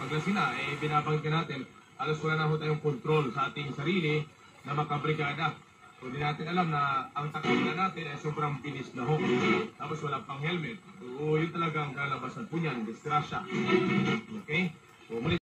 paglasin na, binabangkin natin, alas wala na ho tayong control sa ating sarili na makabrigada. So, di natin alam na ang takbo na natin ay sobrang bilis na ho. Tapos wala pang helmet. So, yun talaga ang kalabasan po niyan, disgrasya. Okay? So, muli.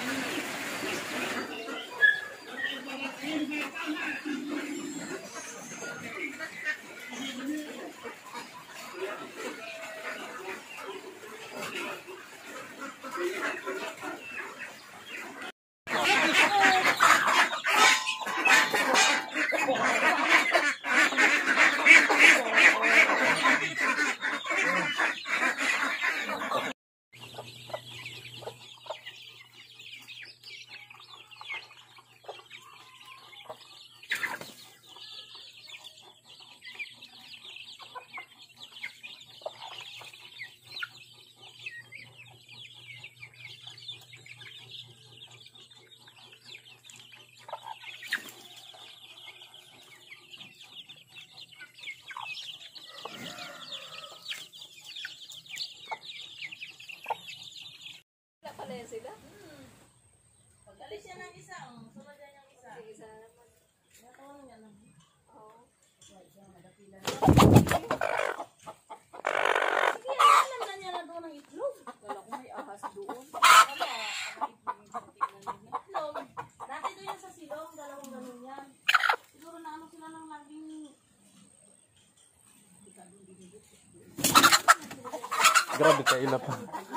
Sila? Pag-alis yan ng isa, sunod yan yung isa. Sige, isa naman. Natawa niya lang. Oo. Sige, alam na niya na doon ang itlog. Wala ko may ahas doon. Itlog. Dati doon yan sa silong, dalawang ganun yan. Siguro na ano sila ng laging... Grabe ka ilap.